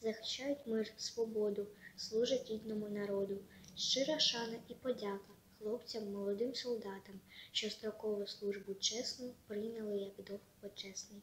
захищають мир, свободу, служать рідному народу. Щира шана і подяка хлопцям, молодим солдатам, що строкову службу чесну прийняли як довг почесний.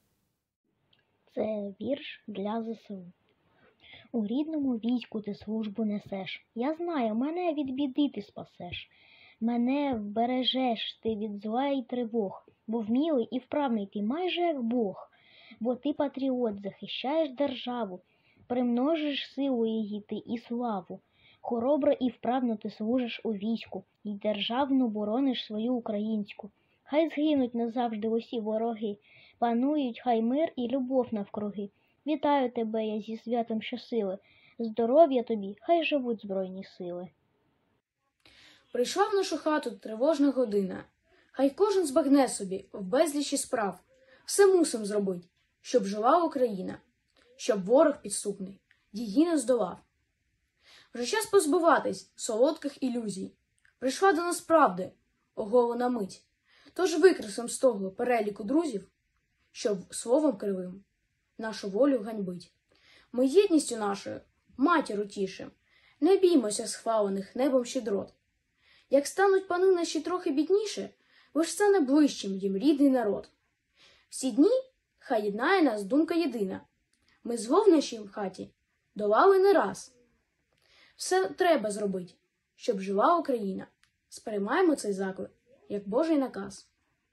Це вірш для ЗСУ. У рідному війську ти службу несеш. Я знаю, мене від біди ти спасеш. Мене вбережеш ти від зла й тривог, бо вмілий і вправний ти майже як Бог. Бо ти патріот, захищаєш державу, примножиш силу її ти і славу. Хоробро і вправно ти служиш у війську, і державну борониш свою українську. Хай згинуть назавжди усі вороги, панують хай мир і любов навкруги. Вітаю тебе я зі святом щосили, здоров'я тобі, хай живуть Збройні сили. Прийшла в нашу хату тривожна година. Хай кожен збагне собі в безлічі справ. Все мусим зробить, щоб жила Україна, щоб ворог підступний її не здолав. Вже час позбуватись солодких ілюзій. Прийшла до нас правди, оголена мить. Тож викреслим з того переліку друзів, щоб словом кривим нашу волю ганьбить. Ми єдністю нашою матір утішим, не біймося схвалених небом щедрот. Як стануть пани наші трохи бідніше, лиш стане ближчим їм рідний народ. Всі дні хай єднає нас думка єдина. Ми зло в нашій хаті долали не раз. Все треба зробити, щоб жила Україна. Сприймаємо цей заклик, як Божий наказ.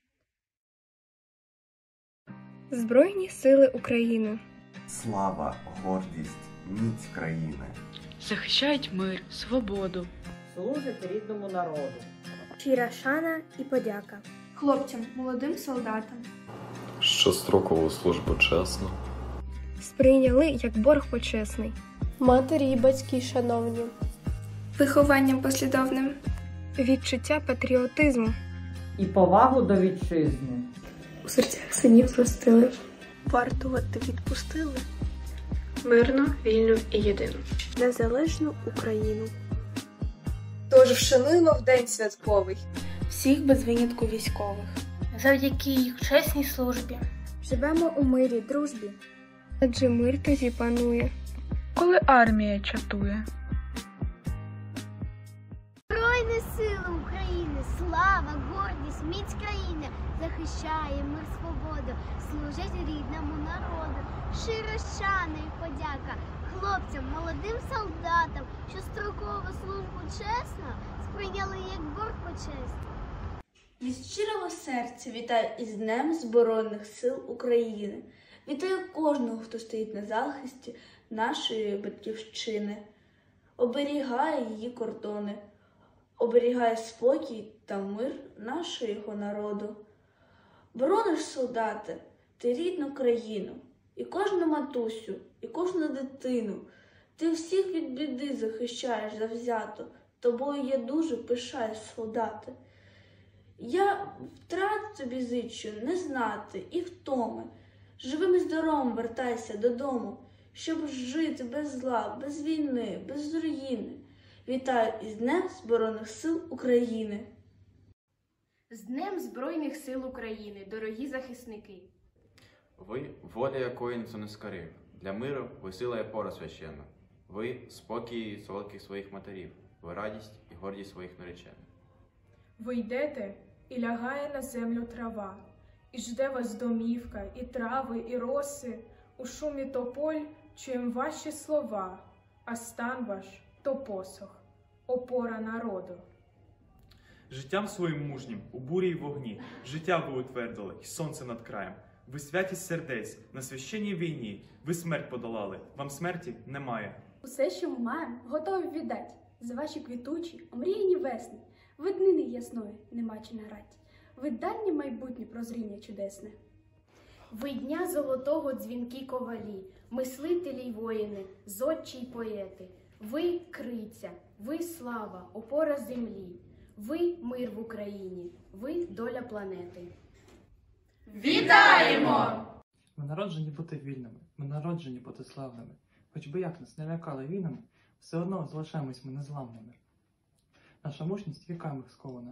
Збройні сили України. Слава, гордість, міць країни. Захищають мир, свободу. Служать рідному народу. Щира шана і подяка хлопцям, молодим солдатам, що строкову службу чесно сприйняли як борг почесний. Матері і батьки шановні, вихованням послідовним, відчуття патріотизму І повагу до вітчизни. у серцях синів зростили, вартувати відпустили мирну, вільну і єдину, незалежну Україну. Тож вшануємо в день святковий всіх без винятку військових. Завдяки їх чесній службі живемо у мирі, дружбі. Адже мир тоді панує, коли армія чатує. Збройні сили України, слава, гордість, міць країни, захищає мир, свободу, служать рідному народу. Щира шана і подяка хлопцям, молодим солдатам, що строкову службу чесно сприйняли як борг почесний. Від щирого серця вітаю із Днем Збройних сил України. Вітаю кожного, хто стоїть на захисті нашої батьківщини, оберігає її кордони, оберігає спокій та мир нашого народу. Борониш, солдати, ти рідну країну, і кожну матусю, і кожну дитину. Ти всіх від біди захищаєш завзято, тобою я дуже пишаюсь, солдати. Я втрат тобі зичу не знати і втоми. Живим і здоровим вертайся додому, щоб жити без зла, без війни, без руїни. Вітаю із Днем Збройних сил України. З Днем Збройних сил України, дорогі захисники! Ви – воля якої ніхто не скорив. Для миру ви сила і опора священна. Ви – спокій солодких своїх матерів. Ви – радість і гордість своїх наречених. Ви йдете, і лягає на землю трава, і жде вас домівка, і трави, і роси. У шумі тополь чуєм ваші слова, а стан ваш – то посох, опора народу. Життям своїм мужнім, у бурі й вогні, життя ви утвердили, і сонце над краєм. Ви святість сердець, на священній війні, ви смерть подолали, вам смерті немає. Усе, що ми маємо, готові віддать, за ваші квітучі, омріяні весни, ви днини ясної, нема чи нарать, ви дальнє майбутнє прозріння чудесне. Ви дня золотого дзвінки ковалі, мислителі й воїни, зодчі й поети. Ви криця, ви слава, опора землі, ви мир в Україні, ви доля планети. Вітаємо! Ми народжені бути вільними, ми народжені бути славними. Хоч би як нас не лякали війнами, все одно залишаємось ми незламними. Наша мужність віками скована,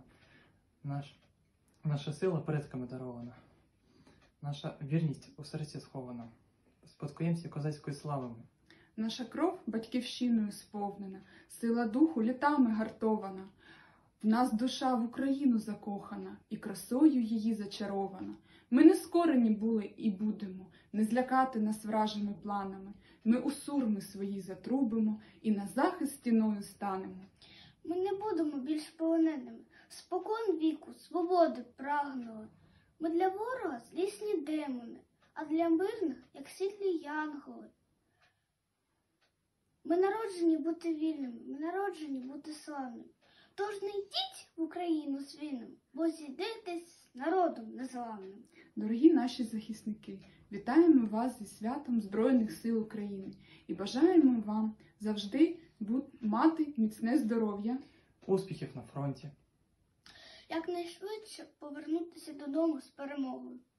наша сила предками дарована, наша вірність у серці схована, спадкоємці козацької слави ми. Наша кров батьківщиною сповнена, сила духу літами гартована. В нас душа в Україну закохана, і красою її зачарована. Ми не скорені були і будемо, не злякати нас вражими планами. Ми у сурми свої затрубимо і на захист стіною станемо. Ми не будемо більш полоненими, спокон віку свободи прагнули. Ми для ворога злісні демони, а для мирних, як світлі янголи. Ми народжені бути вільними, ми народжені бути славними. Тож не йдіть в Україну з вільним, бо зійдетесь з народом незламним. Дорогі наші захисники, вітаємо вас зі святом Збройних сил України і бажаємо вам завжди мати міцне здоров'я, успіхів на фронті, якнайшвидше повернутися додому з перемогою.